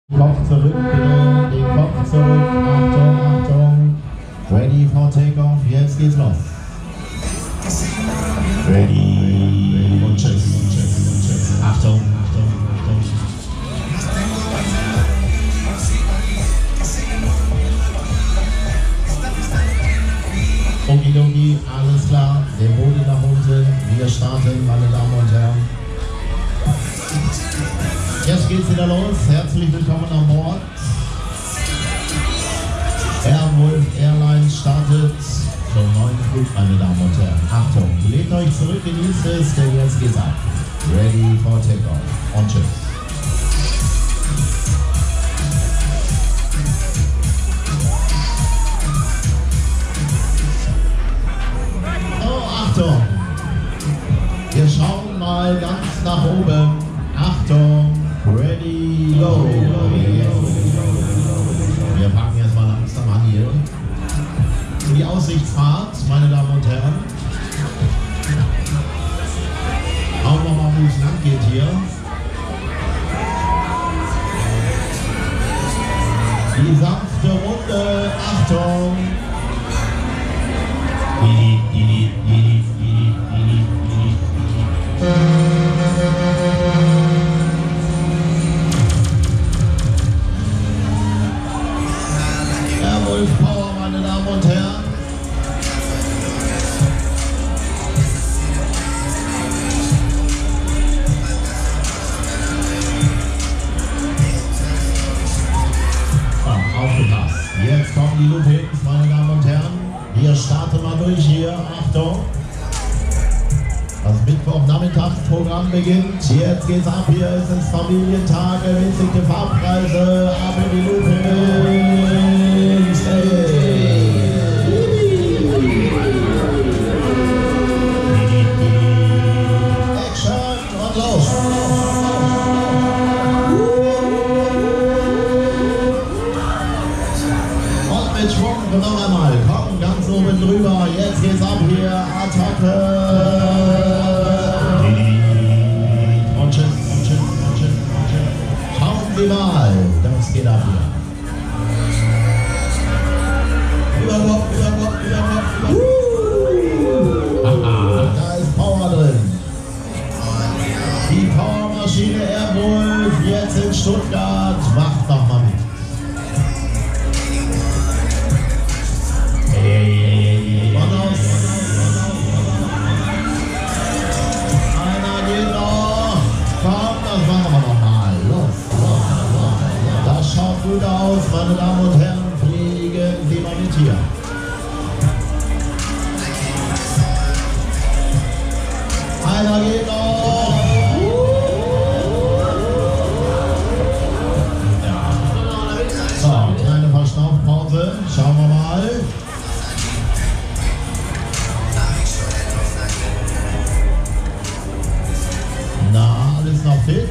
Kopf zurück, bitte, den Kopf zurück, Achtung, Achtung, ready for takeoff, jetzt geht's los. Ready, und tschüss, Achtung, Achtung, Achtung. Okidoki, alles klar, den Boden nach unten, wir starten, meine Damen und Herren. Jetzt geht's wieder los. Herzlich willkommen an Bord. Airwolf Airlines startet zum neuen Flug, meine Damen und Herren. Achtung, lehnt euch zurück, genießt es, denn jetzt geht's ab. Ready for takeoff. Und tschüss. Oh, Achtung. Wir schauen mal ganz nach oben. Achtung. Ready, go! Wir packen jetzt mal langsam an hier. Für die Aussichtsfahrt, meine Damen und Herren. Schauen wir mal, wo es lang geht hier. Die sanfte Runde, Achtung! Power, meine Damen und Herren. Aufgepasst. Jetzt kommen die Loopings, meine Damen und Herren. Wir starten mal durch hier. Achtung. Das Mittwochnachmittagsprogramm beginnt. Jetzt geht's ab. Hier ist es Familientag. Winzige Fahrpreise. Ab in die Loopings. Noch einmal, komm, ganz oben drüber, jetzt geht's ab hier, Attacke! Und tschüss, und tschüss, und tschüss, und tschüss. Schauen Sie mal, das geht ab hier. Überkopf, Überkopf, Überkopf, Überkopf. Da ist Power drin. Die Powermaschine Airwolf, jetzt in Stuttgart, macht doch mal mit. Gut aus, meine Damen und Herren, fliegen Sie mal mit hier. Einer geht noch. Ja. So, kleine Verschnaufpause, schauen wir mal. Na, alles noch fit?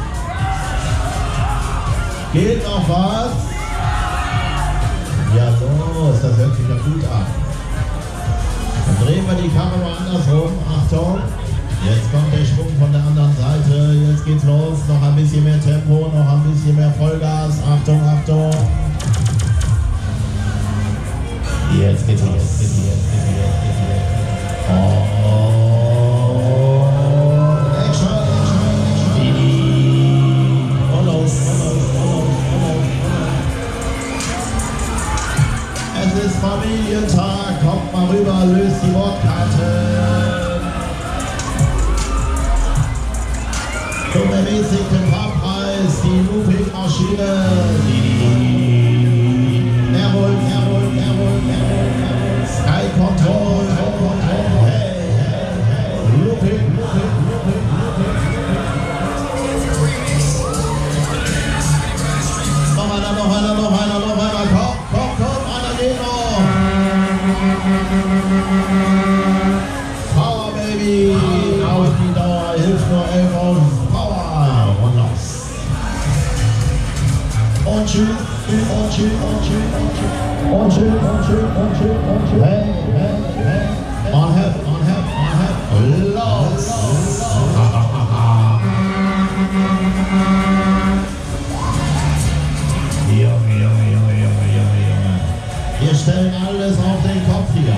Geht noch was? Ja los, das hört sich ja gut an. Dann drehen wir die Kamera andersrum. Achtung. Jetzt kommt der Schwung von der anderen Seite. Jetzt geht's los. Noch ein bisschen mehr Tempo, noch ein bisschen mehr Vollgas. Achtung, Achtung. Jetzt geht's los. Es ist Familientag, kommt mal rüber, löst die Wortkarte. Zum ermäßigten Fahrpreis, die Looping-Maschine. Airwolf, Airwolf, Airwolf, Airwolf. Sky Control, hey, hey, Looping, Looping, Looping, Looping. Noch einer, noch einer, noch einer, noch einer, komm, einer geht noch. Power, Baby, auf die Dauer, hilft nur 11 auf Power und los. Und tschüss, und tschüss, und tschüss, und tschüss, und tschüss, und tschüss, und tschüss, und tschüss. Hey, hey, hey, on head, los. stellen alles auf den Kopf hier.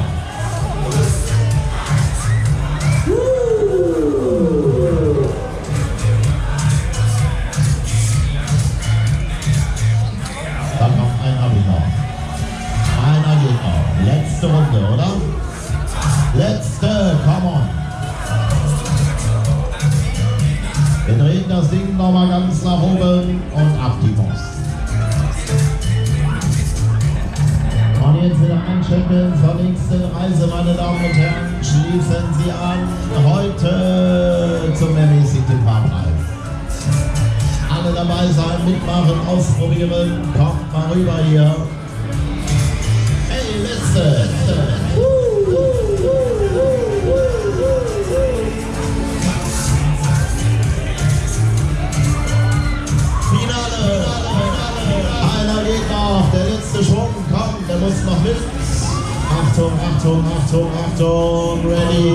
Dann noch einen habe ich noch. Einer geht noch. Letzte Runde, oder? Letzte, come on. Wir drehen das Ding nochmal ganz nach oben und ab die Post. Und jetzt wieder einchecken zur nächsten Reise, meine Damen und Herren. Schließen Sie an, heute zum ermäßigten Fahrpreis. Alle dabei sein, mitmachen, ausprobieren. Kommt mal rüber hier. Hey, letzte. Der letzte Schwung, komm, der muss noch mit. Achtung, Achtung, Achtung, Achtung, ready.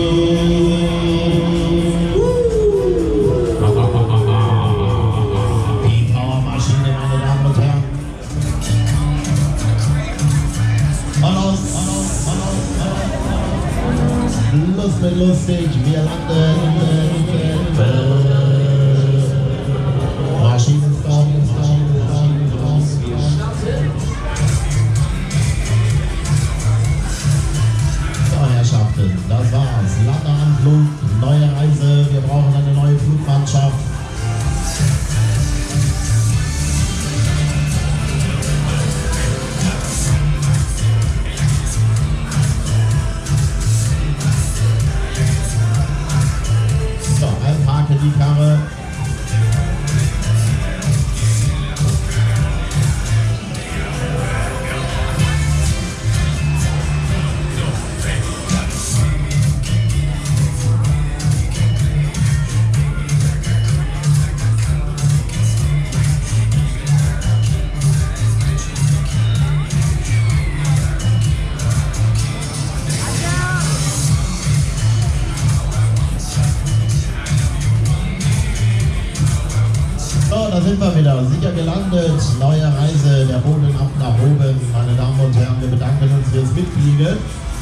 Die Powermaschine, meine Damen und Herren. Lust mit lustig, wir landen. Maschinenstart. Das war's. Landeanflug, neue Reise. Wir brauchen eine neue Flugmannschaft. So, einparken die Karre. Da sind wir wieder, sicher gelandet, neue Reise, der Boden ab nach oben. Meine Damen und Herren, wir bedanken uns fürs Mitfliegen.